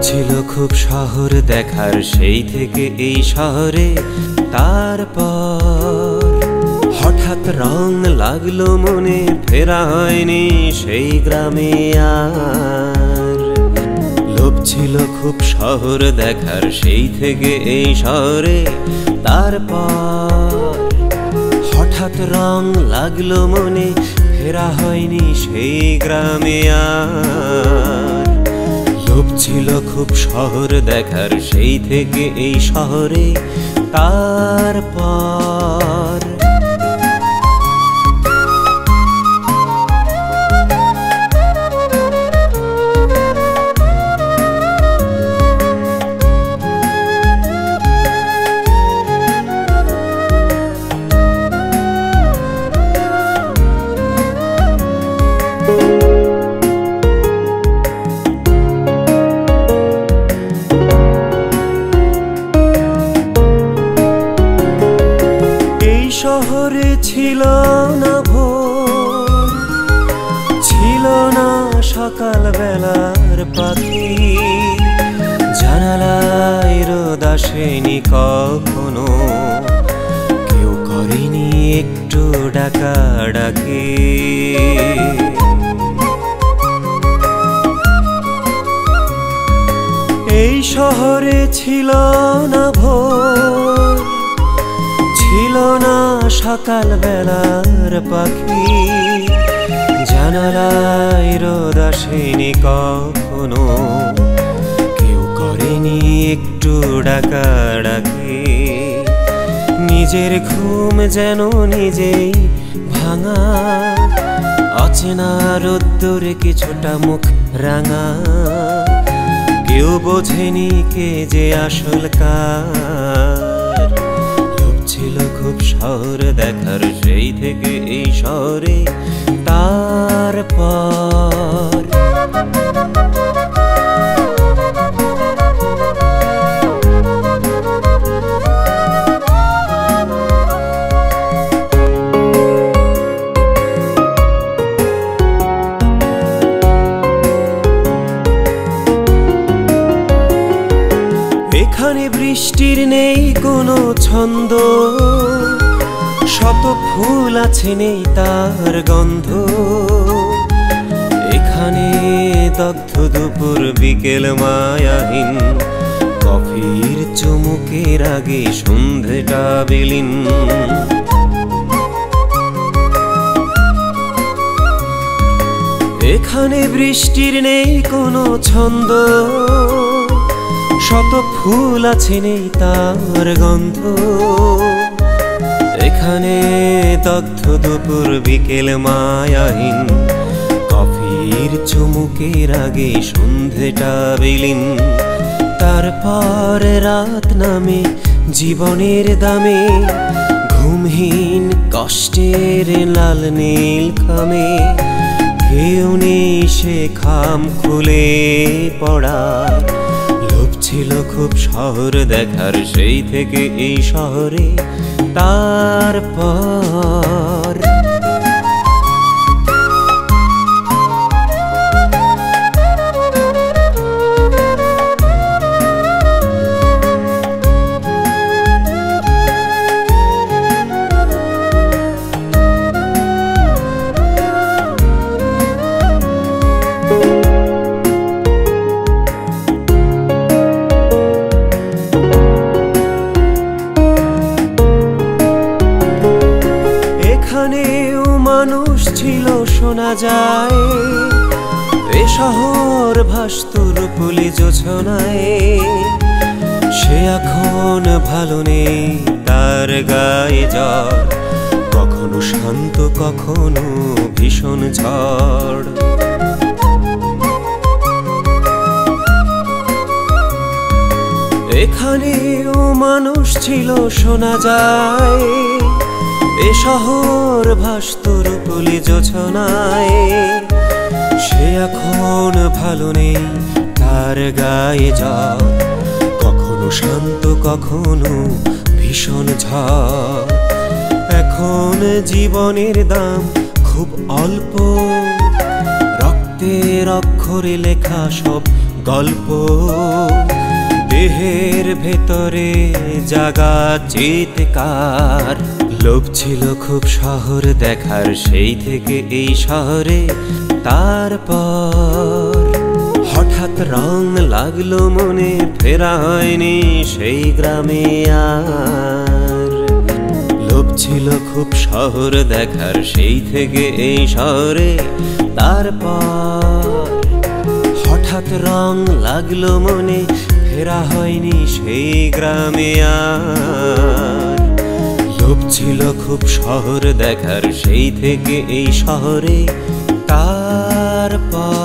ছিল খুব শহর দেখার সেই থেকে এই শহরে তারপর হঠাৎ রং লাগলো মনে ফেরা হয়নি সেই গ্রামে আর লোভ ছিল খুব শহর দেখার সেই থেকে এই শহরে তারপর হঠাৎ রং লাগলো মনে ফেরা হয়নি সেই গ্রামে আর লোভ ছিল খুব শহর দেখার সেই থেকে এই শহরে তারপর শহরে ছিল না ভোর, ছিল না সকাল বেলার পাখি, জানালায় রোদ আসেনি কখনো, কেউ করেনি একটু ডাকাডাকি। এই শহরে ছিল না ভোর, ছিল না সকাল বেলার পাখি, জানালায় রোদ আসেনি কখনো, কেউ করেনি একটু ডাকাডাকি। নিজের ঘুম যেন নিজেই ভাঙা, অচেনা রোদ্দুরে কিছুটা মুখ রাঙা, কেউ বোঝেনি কে যে আসল কার। ছিল খুব শহর দেখার সেই থেকে এই শহরে তারপর এখানে বৃষ্টির নেই কোনো ছন্দ, শত ফুল আছে নেই তার গন্ধ, এখানে দগ্ধ দুপুর বিকেল মায়াহীন, কফির চুমুকের আগে সন্ধেটা বিলীন। এখানে বৃষ্টির নেই কোনো ছন্দ, শত ফুল আছে নেই তার গন্ধ, এখানে দগ্ধ দুপুর বিকেল মায়াহীন, কফির চুমুকের আগে সন্ধেটা বিলীন। তারপর রাত নামে জীবনের দামে, ঘুমহীন কষ্টের লাল নীল খামে, কেউ নেই সে খাম খুলে পড়ার। ছিল খুব শহর দেখার সেই থেকে এই শহরে তারপর এখানেও মানুষ ছিল শোনা যায়, এ শহর ভাসতুর পুলি জোছনায়, সে এখন ভালো নেই তার গায়ে জ্বর, কখনো শান্ত কখনো ভীষণ ঝড়। এখানেও মানুষ ছিল শোনা যায়, এ শহর ভাসতুর পুলি জোছনায়, সে এখন ভালো নেই তার গায়ে জ্বর, কখনো শান্ত কখনো ভীষণ ঝড়। এখন জীবনের দাম খুব অল্প, রক্তের অক্ষরে লেখা সব গল্প দেহের ভেতরে জাগা চিৎকার। লোভ ছিল খুব শহর দেখার, সেই থেকে এই শহরে। তারপর হঠাৎ রং লাগলো মনে, ফেরা হয়নি সেই গ্রামে আর। লোভ ছিল খুব শহর দেখার, সেই থেকে এই শহরে। তারপর হঠাৎ রং লাগলো মনে, ফেরা হয়নি সেই গ্রামে আর। লোভ ছিল খুব শহর দেখার, সেই থেকে এই শহরে। তারপর